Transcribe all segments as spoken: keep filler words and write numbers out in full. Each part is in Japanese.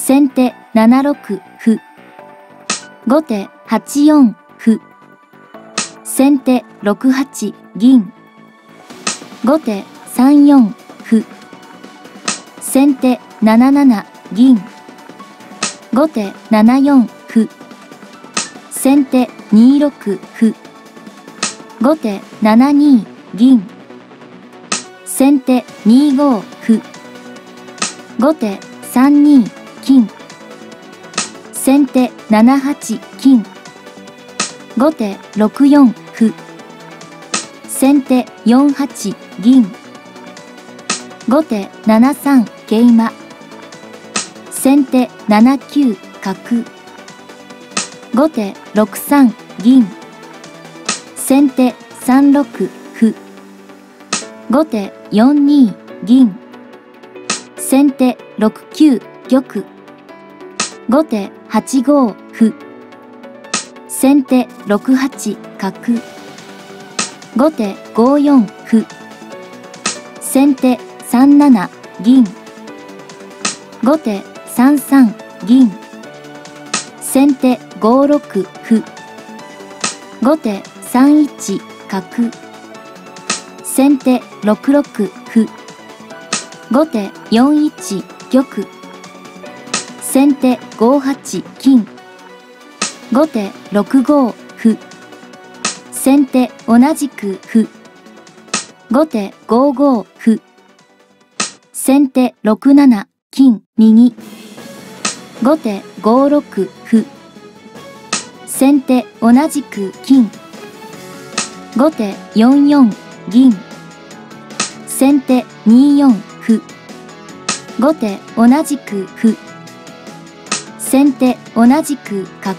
先手ななろく歩。後手はちよん歩。先手ろくはち銀。後手さんよん歩。先手なななな銀。後手ななよん歩。先手にろく歩。後手ななに銀。先手にご歩。後手さんに金。先手ななはち金。後手ろくよん歩。先手よんはち銀。後手ななさん桂馬。先手ななきゅう角。後手ろくさん銀。先手さんろく歩。後手よんに銀。先手ろくきゅう玉。後手はちご歩。先手ろくはち角。後手ごよん歩。先手さんなな銀。後手さんさん銀。先手ごろく歩。後手さんいち角。先手ろくろく歩。後手よんいち玉。先手ごはち金。後手ろくご歩。先手同じく歩。後手ごご歩。先手ろくなな金右。後手ごろく歩。先手同じく金。後手よんよん銀。先手によん歩。後手同じく歩。先手同じく角。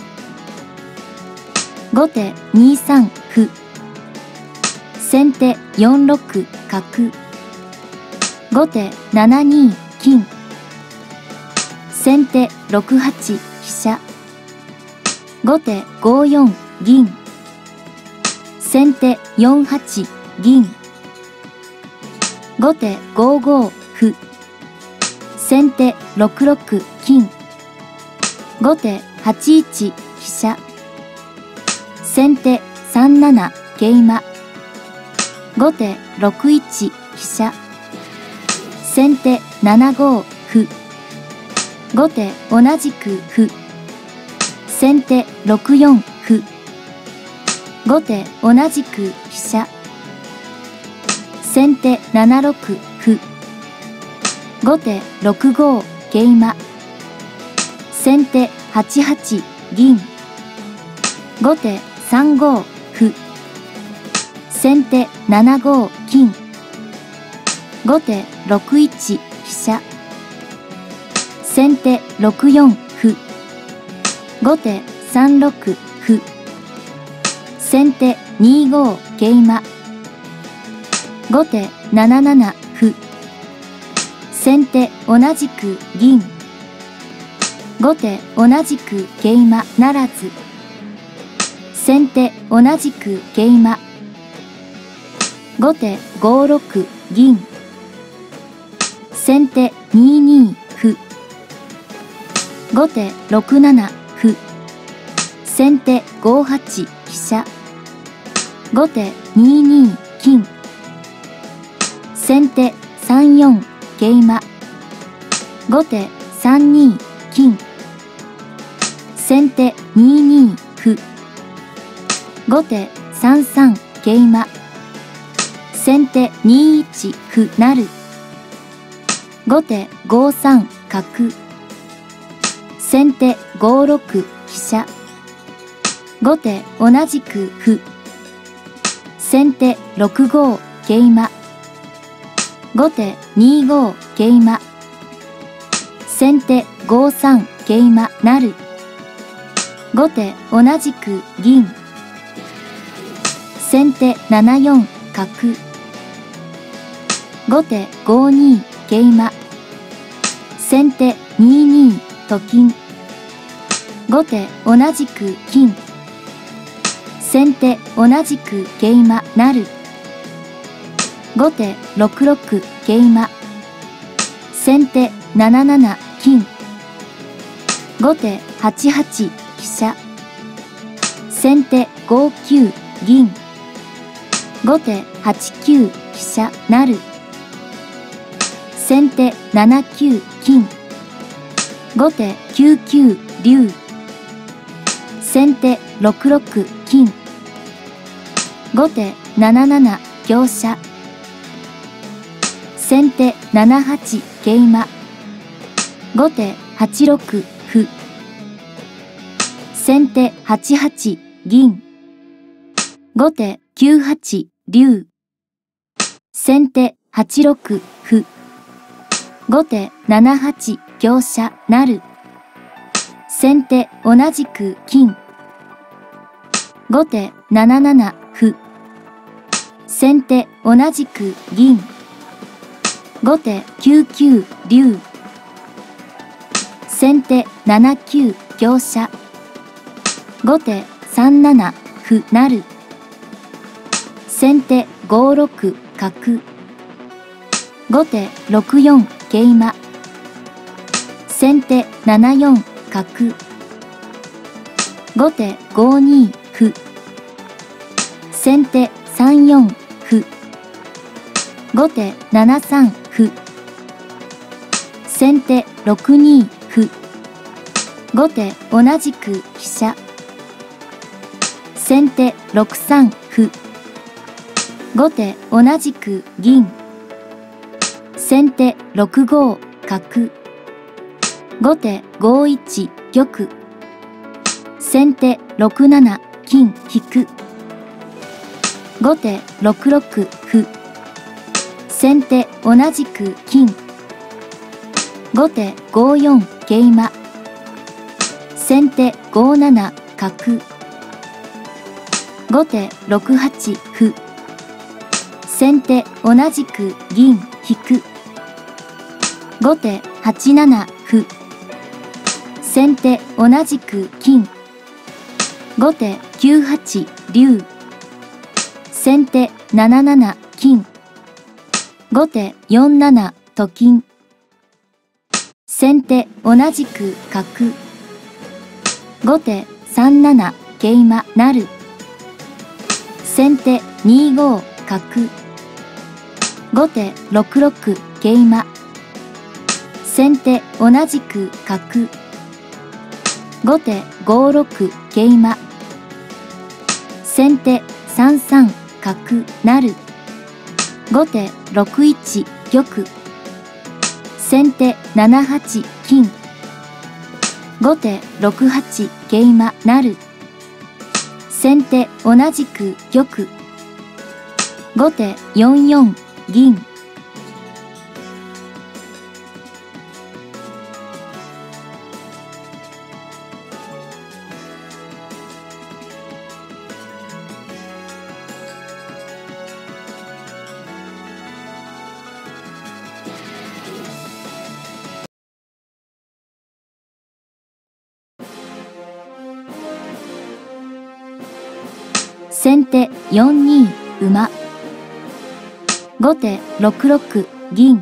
後手にさん歩。先手よんろく角。後手ななに金。先手ろくはち飛車。後手ごよん銀。先手よんはち銀。後手ごご歩。先手ろくろく金。後手はちいち飛車。先手さんなな桂馬。後手ろくいち飛車。先手ななご歩。後手同じく歩。先手ろくよん歩。後手同じく飛車。先手ななろく歩。後手ろくご桂馬。先手はちはち銀。後手さんご歩。先手ななご金。後手ろくいち飛車。先手ろくよん歩。後手さんろく歩。先手にご桂馬。後手なななな歩。先手同じく銀。後手同じく桂馬ならず。先手同じく桂馬。後手ごろく銀。先手にに歩。後手ろくなな歩。先手ごはち飛車。後手にに金。先手さんよん桂馬。後手さんに金。先手にに歩。後手さんさん桂馬。先手にいち歩成。後手ごさん角。先手ごろく飛車。後手同じく歩。先手ろくご桂馬。後手にご桂馬。先手ごさん桂馬成。後手同じく銀。先手ななよん角。後手ごに桂馬。先手ににと金。後手同じく金。先手同じく桂馬成。後手ろくろく桂馬。先手なななな金。 後手はちはち飛車。先手ごきゅう銀。後手はちきゅう飛車成。先手ななきゅう金。後手きゅうきゅう竜。先手ろくろく金。後手なななな香車。先手ななはち桂馬。後手はちろく歩。先手はちはち銀。後手きゅうはち竜。先手はちろく歩。後手ななはち香車成。先手同じく金。後手なななな歩。先手同じく銀。後手きゅうきゅう竜。先手ななきゅう香車。後手さんなな歩成。先手ごろく角。後手ろくよん桂馬。先手ななよん角。後手ごに歩。先手さんよん歩。後手ななさん歩。先手ろくに歩。後手同じく飛車。先手ろくさん歩。後手同じく銀。先手ろくご角。後手ごいち玉。先手ろくなな金引く。後手ろくろく歩。先手同じく金。後手ごよん桂馬。先手ごなな角。後手ろくはち歩。先手同じく銀引く。後手はちなな歩。先手同じく金。後手きゅうはち竜。先手なななな金。後手よんななと金。先手同じく角。後手さんなな桂馬成。先手にご角。後手ろくろく桂馬。先手同じく角。後手ごろく桂馬。先手さんさん角成。後手ろくいち玉。先手ななはち金。後手ろくはち桂馬成。先手同じく玉。後手よんよん銀。先手よんに馬。後手ろくろく銀。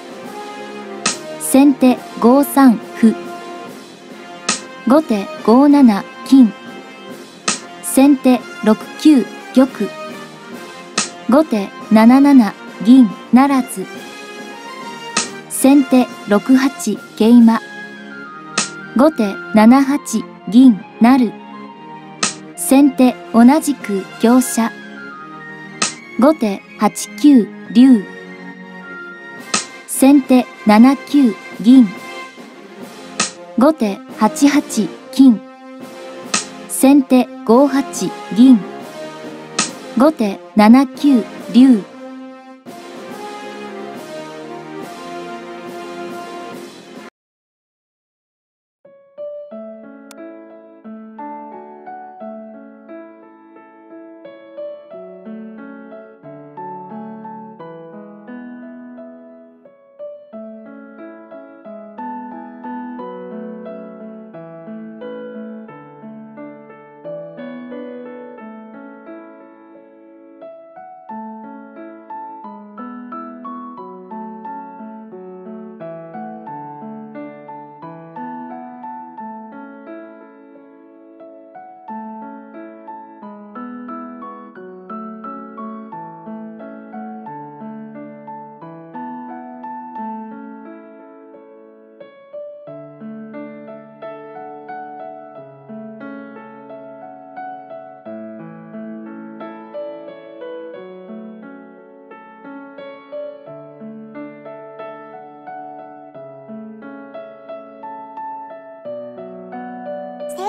先手ごさん歩。後手ごなな金。先手ろくきゅう玉。後手なななな銀ならず。先手ろくはち桂馬。後手ななはち銀成。先手同じく香車。後手はちきゅう竜。先手ななきゅう銀。後手はちはち金。先手ごはち銀。後手ななきゅう竜。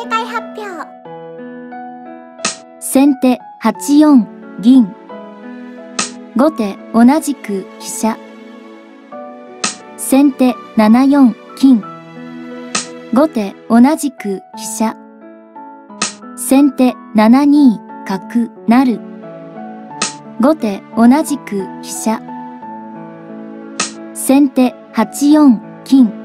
正解発表。 先手はちよん銀。後手同じく飛車。先手ななよん金。後手同じく飛車。先手ななに角成。後手同じく飛車。先手はちよん金。